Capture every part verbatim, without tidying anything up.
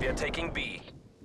We are taking B.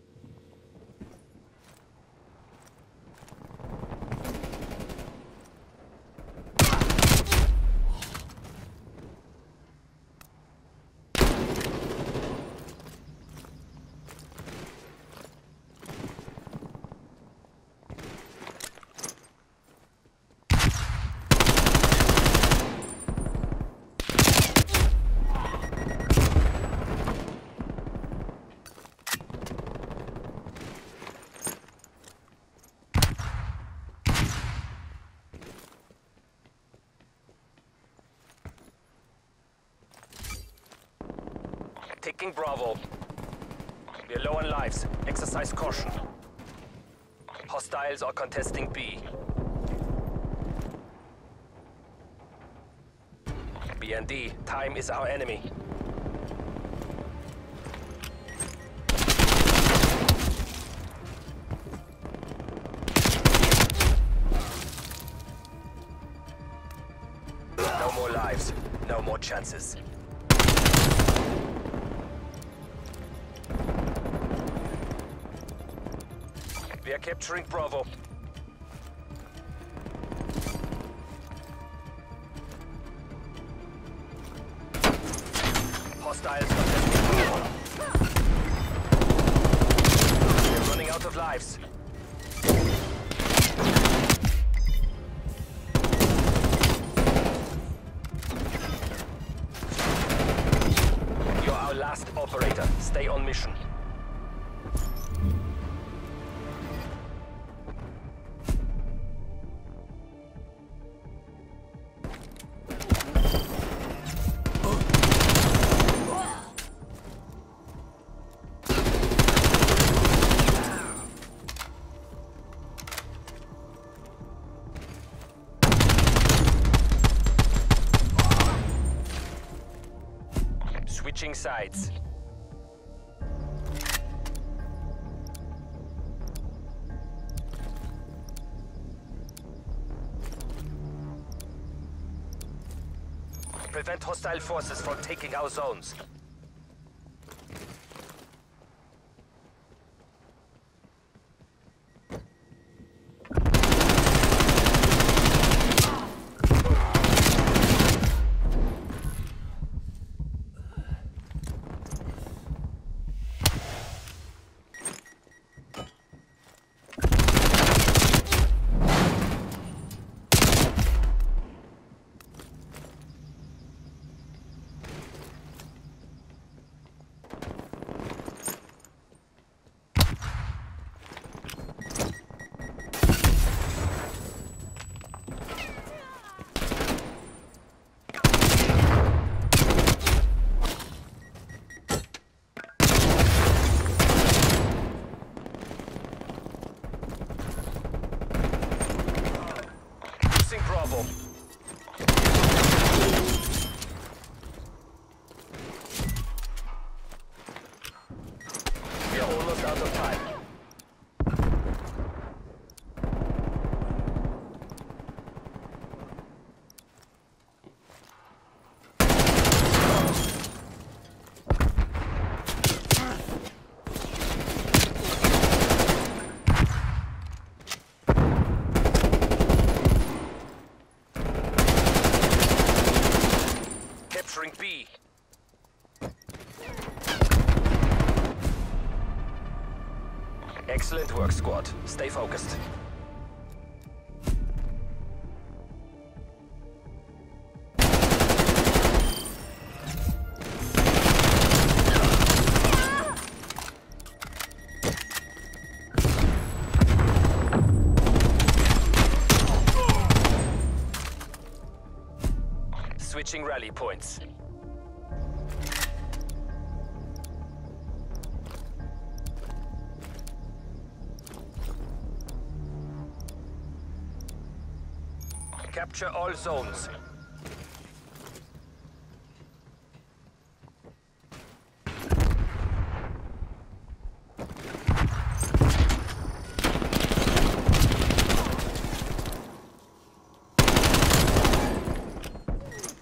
Taking Bravo. We are low on lives. Exercise caution. Hostiles are contesting B. B and D, time is our enemy. No more lives, no more chances. We are capturing Bravo. Hostiles contesting Bravo. We're running out of lives. You're our last operator. Stay on mission. Switching sides. Prevent hostile forces from taking our zones. Bravo. We are almost out of time. Capturing B. Excellent work, squad. Stay focused. Switching rally points. Capture all zones.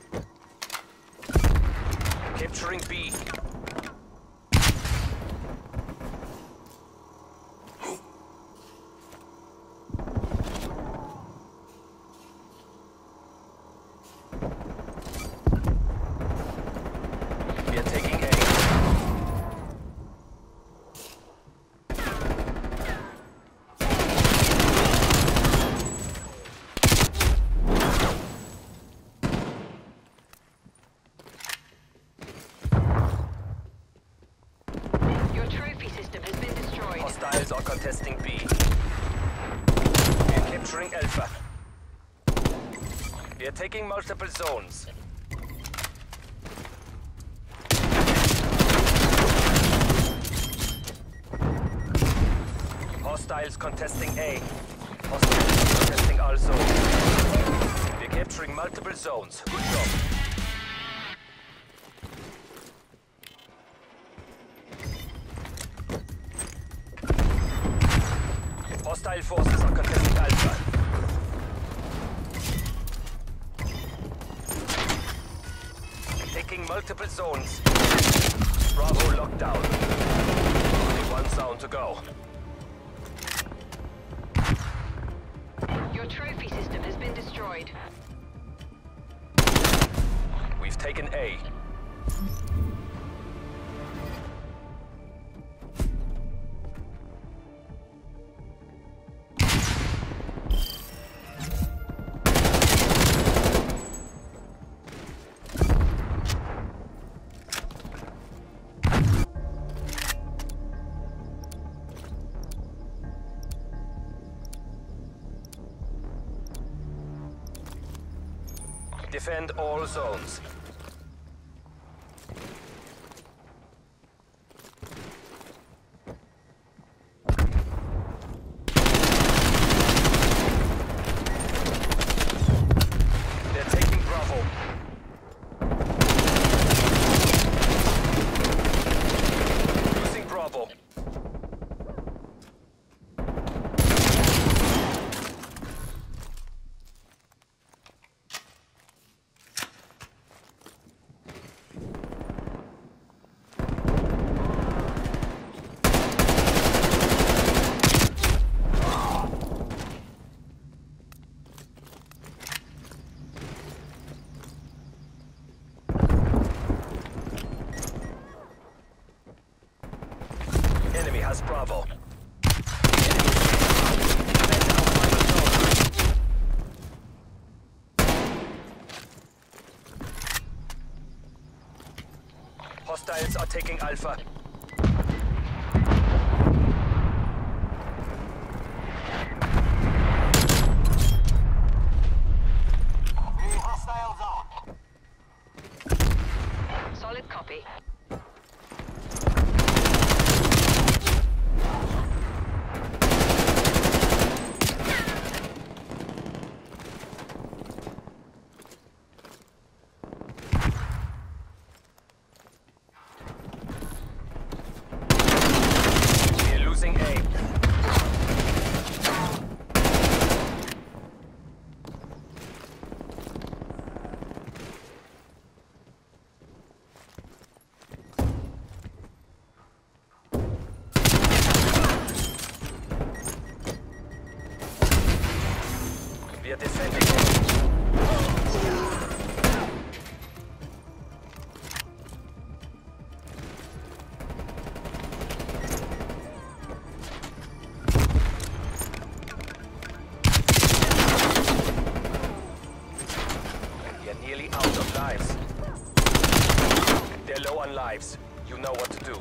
Capturing B. Hostiles are contesting B. We're capturing Alpha. We are taking multiple zones. Hostiles contesting A. Hostiles contesting all zones. We're capturing multiple zones. Good job. Hostile forces are contesting Alpha. Taking multiple zones. Bravo locked down. Only one zone to go. Your trophy system has been destroyed. We've taken A. Defend all zones. They're taking Bravo. Losing Bravo. Enemy has Bravo. Hostiles are taking Alpha. Hostile zone. Solid copy. We're losing A. We are defending A. We are nearly out of lives. They're low on lives. You know what to do.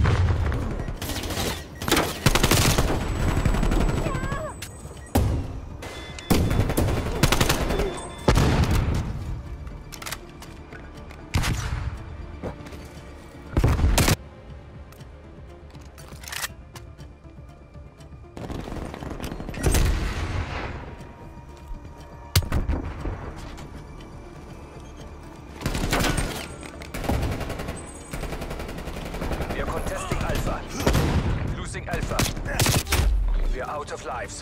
We are contesting Alpha. Losing Alpha. We are out of lives.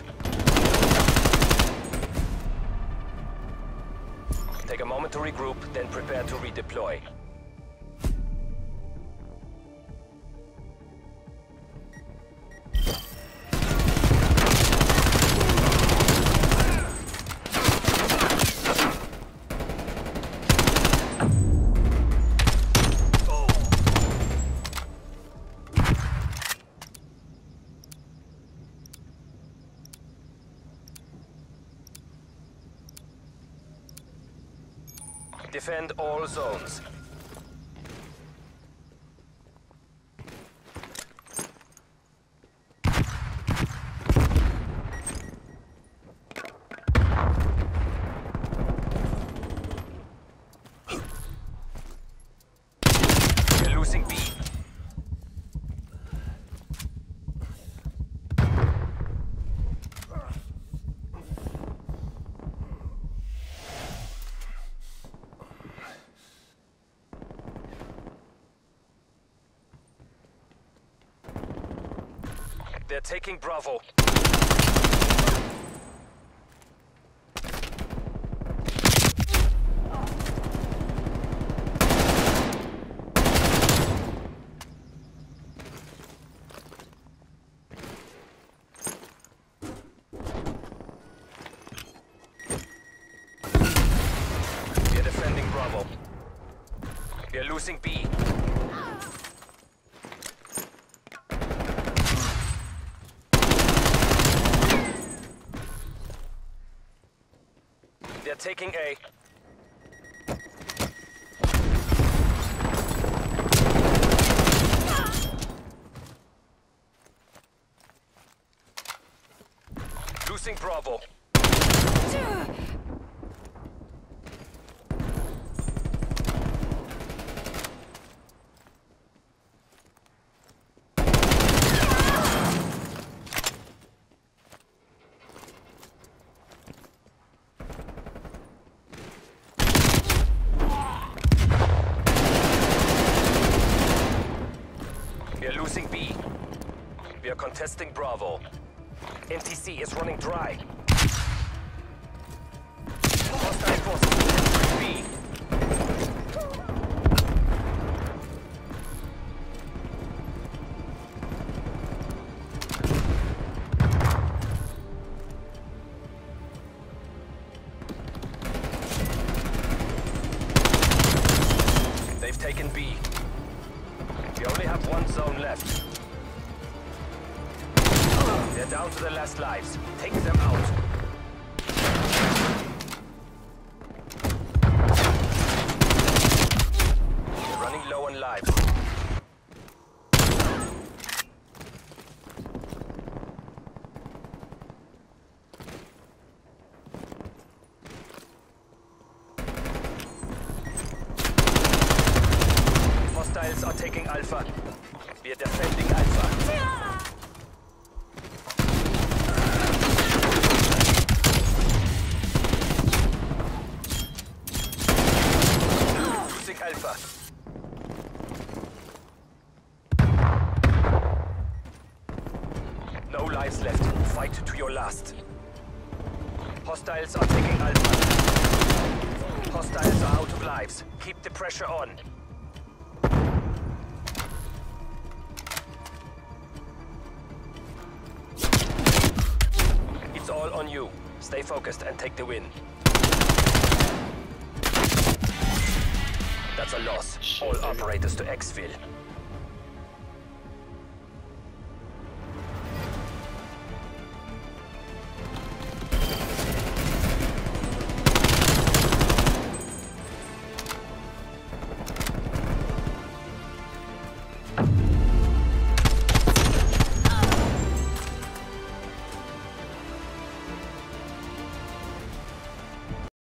Take a moment to regroup, then prepare to redeploy. Defend all zones. They're taking Bravo. We're defending Bravo. We're losing B. They're taking A. Losing Bravo. We are losing B. We are contesting Bravo. N T C is running dry. Hostile forces B. They've taken B. We only have one zone left. They're down to the last lives. Take them out. They're running low on lives. Hostiles are taking Alpha. We are defending Alpha. Losing Alpha. No lives left. Fight to your last. Hostiles are taking Alpha. Hostiles are out of lives. Keep the pressure on. It's all on you. Stay focused and take the win. That's a loss. All operators to exfil.